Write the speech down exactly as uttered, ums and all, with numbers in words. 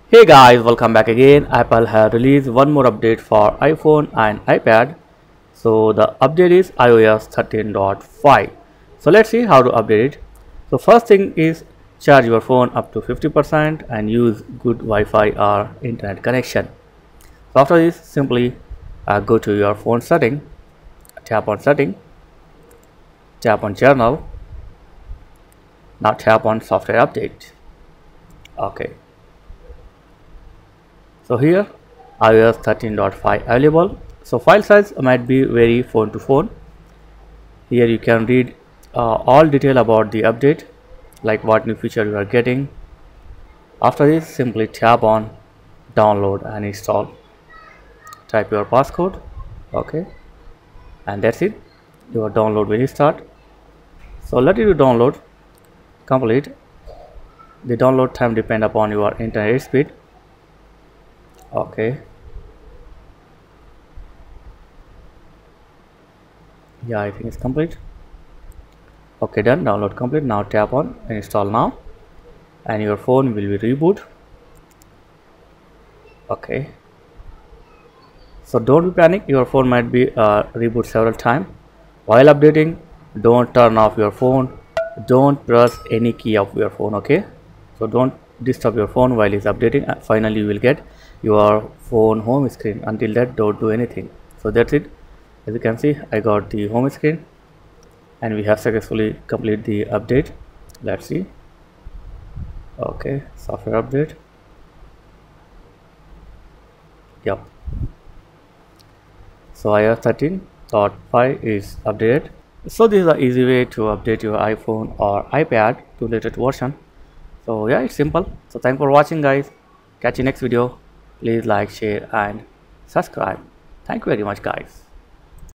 Hey guys, welcome back again. Apple has released one more update for iPhone and iPad. So the update is i O S thirteen point five. So let's see how to update it. So first thing is charge your phone up to fifty percent and use good Wi-Fi or internet connection. So after this, simply uh, go to your phone setting, tap on setting, tap on journal. Now tap on software update. Okay. So here i O S thirteen point five available. So file size might be vary phone to phone. Here you can read uh, all detail about the update, like what new feature you are getting. After this, simply tap on download and install. Type your passcode, okay, and that's it. Your download will start. So let it download complete. The download time depend upon your internet speed. Okay, yeah, I think it's complete. Okay, done. Download complete. Now tap on install now and your phone will be reboot. Okay, so don't be panic, your phone might be uh, reboot several times while updating. Don't turn off your phone, don't press any key of your phone. Okay, so don't disturb your phone while it's updating. Uh, finally you will get your phone home screen. Until that, don't do anything. So that's it. As you can see, I got the home screen and we have successfully completed the update. Let's see. Okay, software update. Yep, so i O S thirteen point five is updated. So this is an easy way to update your iPhone or iPad to latest version. So yeah, it's simple. So thanks for watching guys. Catch you next video. Please like, share and subscribe. Thank you very much guys.